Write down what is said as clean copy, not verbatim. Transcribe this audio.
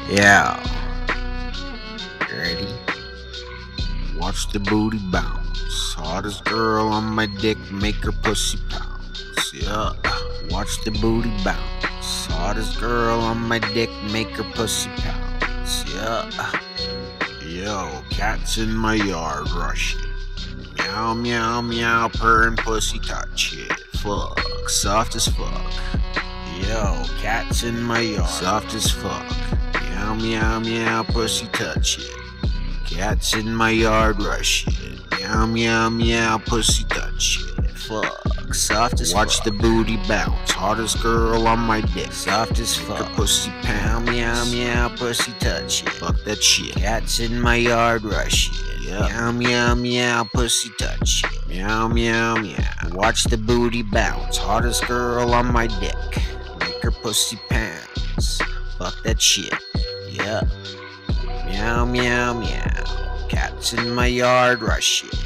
Yeah, ready? Watch the booty bounce. Hottest girl on my dick, make her pussy pounce. Yeah, watch the booty bounce. Hottest girl on my dick, make her pussy pounce. Yeah, yo, cats in my yard rush it. Meow, meow, meow, purring pussy touch it. Fuck, soft as fuck. Yo, cats in my yard, soft as fuck. Meow, meow, meow, pussy touch it. Cats in my yard rush it. Meow, meow, meow, pussy touch it. Fuck, soft as watch fuck. The booty bounce. Hottest girl on my dick, soft as fuck. Her pussy pound, meow, meow, pussy touch it. Fuck that shit. Cats in my yard rush it. Yeah. Meow, meow, meow, pussy touch it. Meow, meow, meow. Watch the booty bounce. Hottest girl on my dick, make her pussy pounce. Fuck that shit. Yeah. Meow, meow, meow. Cats in my yard rush it.